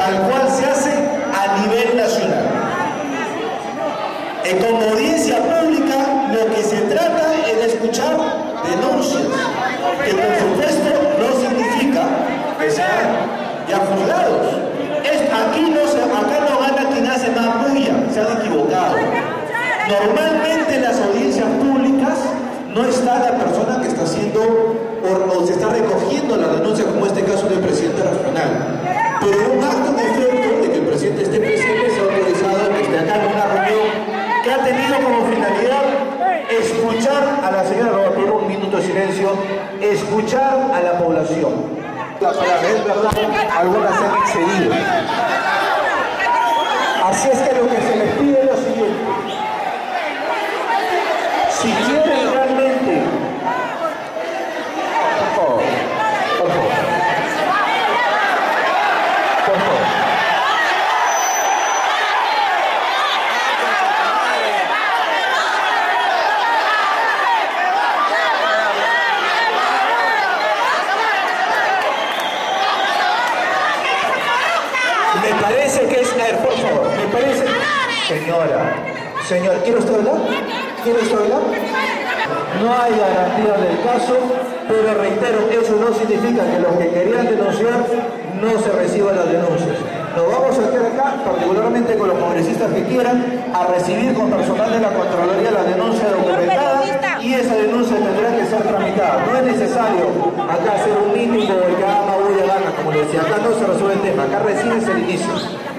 tal cual se hace a nivel nacional. Como audiencia pública, lo que se trata es de escuchar denuncias, que por supuesto no significa que sean ya juzgados. Acá no gana quien hace más bulla, se han equivocado. Normalmente en las audiencias públicas no está la persona que está haciendo o se está recogiendo la denuncia, como este caso del presidente regional. Pero un acto de efecto de que el presidente esté presente, se ha autorizado que esté acá en una reunión que ha tenido como finalidad escuchar a la señora Roberto, un minuto de silencio, escuchar a la población. Es verdad, algunas se han excedido. Así es que lo que se les pide es lo siguiente. Si quieren realmente... Por favor. Me parece que es... por favor, me parece... Señora, ¿quiere usted hablar? No hay garantía del caso, pero reitero, eso no significa que los que querían denunciar no se reciban las denuncias. Nos vamos a quedar acá, particularmente con los congresistas que quieran, a recibir con personal de la Contraloría la denuncia documentada y esa denuncia tendrá que ser tramitada. No es necesario acá hacer un mítico o el que haga bulla gana, como le decía, acá no se resuelve el tema, acá recién es el inicio.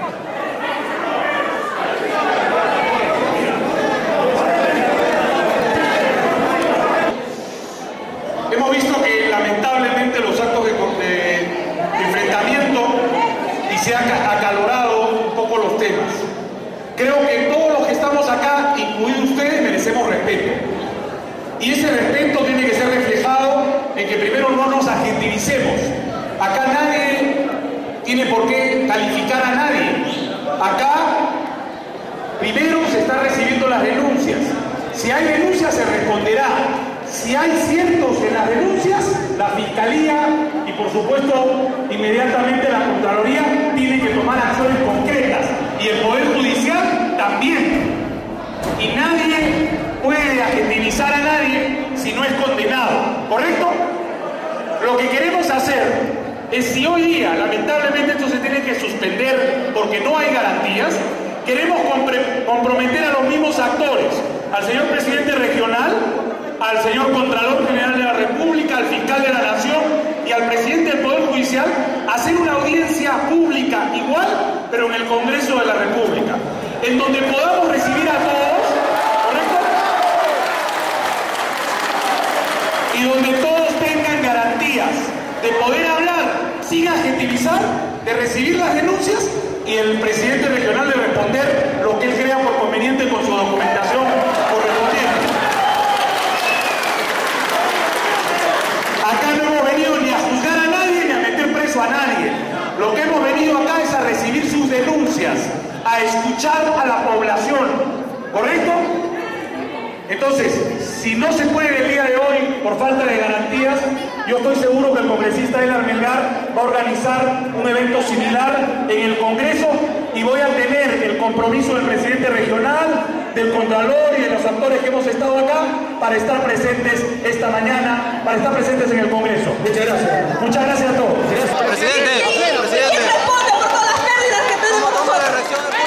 Hemos visto que lamentablemente los actos de enfrentamiento y se han acalorado un poco los temas. Creo que todos los que estamos acá, incluidos ustedes, merecemos respeto. Y ese respeto tiene que ser reflejado en que primero no nos adjetivicemos. Acá nadie tiene por qué calificar a nadie. Acá primero se están recibiendo las denuncias. Si hay denuncias se responderá. Si hay ciertos en las denuncias, la Fiscalía y por supuesto inmediatamente la Contraloría tienen que tomar acciones concretas y el Poder Judicial también. Y nadie puede adjetivizar a nadie si no es condenado, ¿correcto? Lo que queremos hacer es, si hoy día lamentablemente esto se tiene que suspender porque no hay garantías, queremos comprometer a los mismos actores, al señor presidente regional, al señor Contralor General de la República, al fiscal de la Nación y al presidente del Poder Judicial a hacer una audiencia pública igual, pero en el Congreso de la República, en donde podamos recibir a todos, ¿correcto? Y donde todos tengan garantías de poder hablar sin adjetivizar, de recibir las denuncias y el presidente regional de responder lo que él crea por conveniente con su documentación correspondiente. Acá no hemos venido ni a juzgar a nadie ni a meter preso a nadie. Lo que hemos venido acá es a recibir sus denuncias, a escuchar a la población, ¿correcto? Entonces, si no se puede el día de hoy por falta de garantías, yo estoy seguro que el congresista Elar Melgar va a organizar un evento similar en el Congreso y voy a tener el compromiso del presidente regional, del Contralor y de los actores que hemos estado acá para estar presentes esta mañana, para estar presentes en el Congreso. Muchas gracias. Muchas gracias a todos. Presidente. ¿Quién responde por todas las pérdidas que tenemos nosotros?